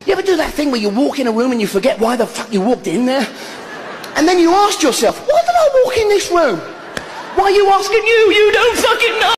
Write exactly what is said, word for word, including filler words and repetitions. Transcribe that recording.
You ever do that thing where you walk in a room and you forget why the fuck you walked in there? And then you ask yourself, why did I walk in this room? Why are you asking you? You don't fucking know!